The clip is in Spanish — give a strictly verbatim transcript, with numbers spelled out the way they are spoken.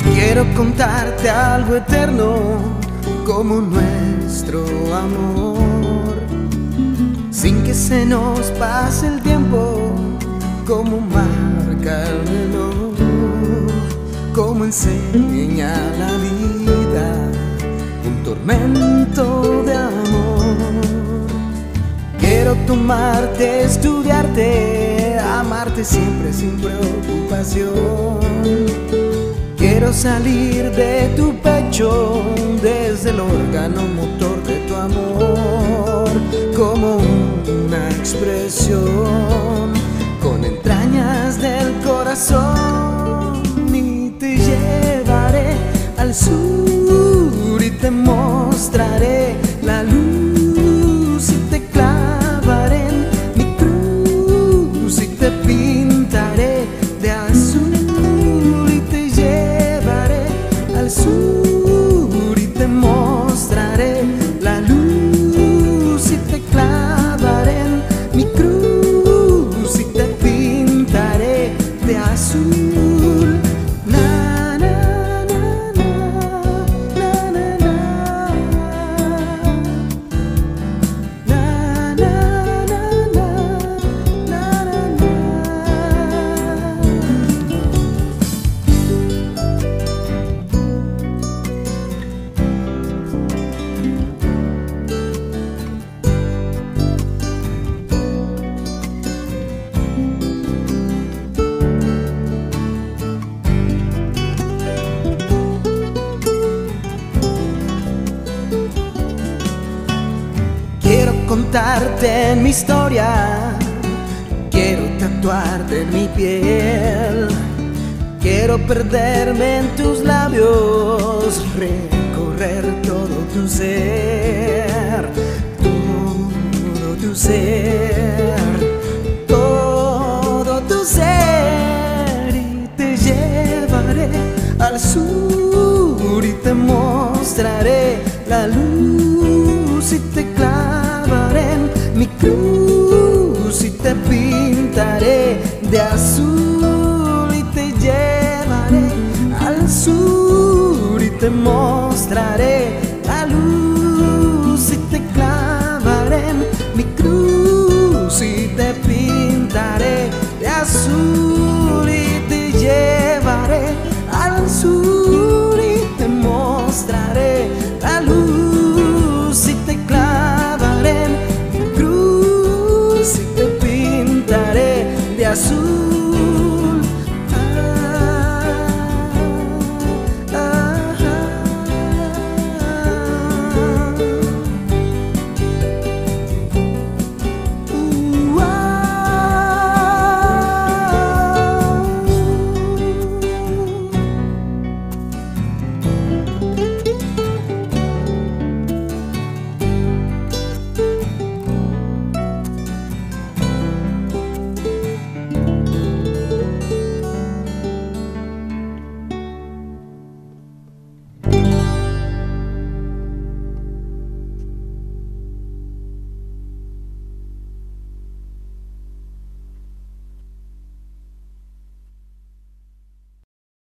Quiero contarte algo eterno como nuestro amor, sin que se nos pase el tiempo, como marca el reloj, como enseña la vida, un tormento de amor. Quiero tomarte, estudiarte, amarte siempre sin preocupación. Quiero salir de tu pecho, desde el órgano motor de tu amor, como una expresión con entrañas del corazón. Y te llevaré al sur y te mostraré la luz, y te clavaré en mi cruz y te pintaré de azul. Sur y te mostraré la luz, y te clavaré en mi cruz y te pintaré de azul. Na, na, na, na, na, na, na, na, na, na, na, na, na. Quiero contarte en mi historia, quiero tatuarte en mi piel, quiero perderme en tus labios, recorrer todo tu ser, todo tu ser, todo tu ser. Y te llevaré al sur y te mostraré la luz, y te clavaré en mi cruz y te pintaré de azul. Y te llevaré al sur y te mostraré la luz, y te clavaré en mi cruz y te pintaré de azul. Y te llevaré al sur